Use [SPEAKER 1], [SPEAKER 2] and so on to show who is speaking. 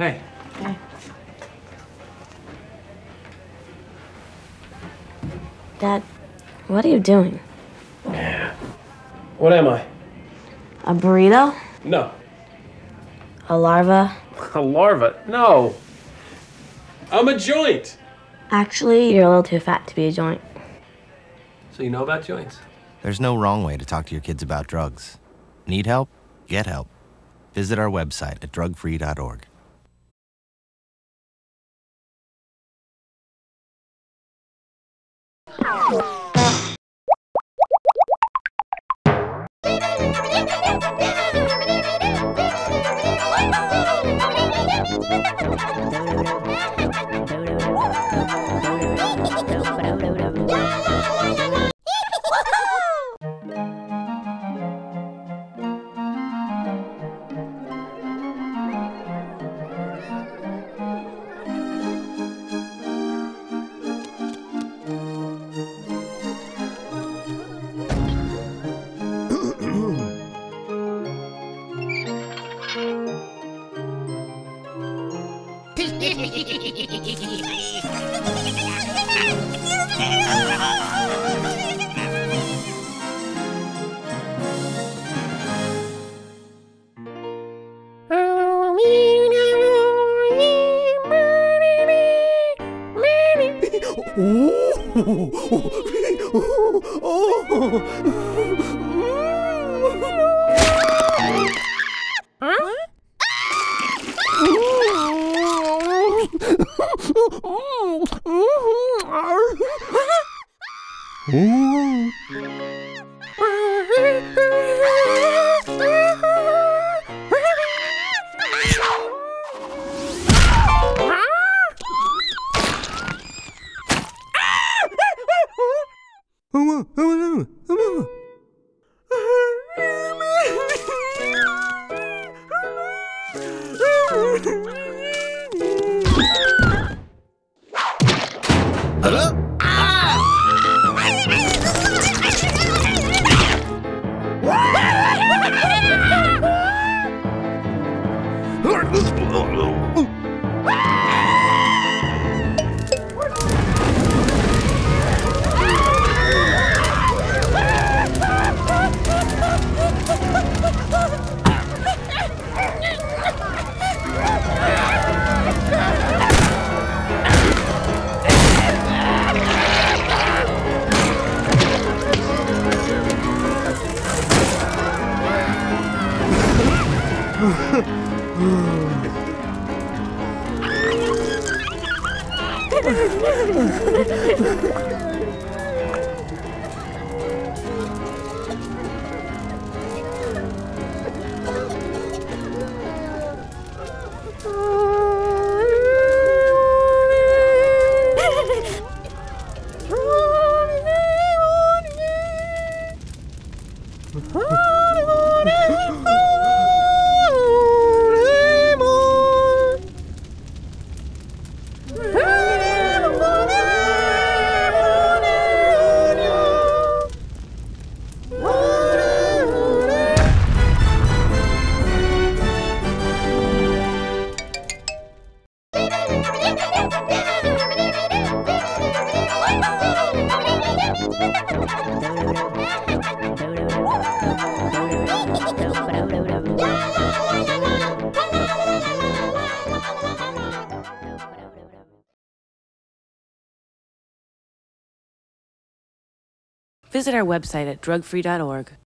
[SPEAKER 1] Hey.
[SPEAKER 2] Hey. Dad, what are you doing?
[SPEAKER 1] Yeah. What am I?
[SPEAKER 2] A burrito?
[SPEAKER 1] No.
[SPEAKER 2] A larva?
[SPEAKER 1] A larva? No. I'm a joint.
[SPEAKER 2] Actually, you're a little too fat to be a joint.
[SPEAKER 1] So you know about joints?
[SPEAKER 3] There's no wrong way to talk to your kids about drugs. Need help? Get help. Visit our website at drugfree.org.
[SPEAKER 2] Visit our website at drugfree.org.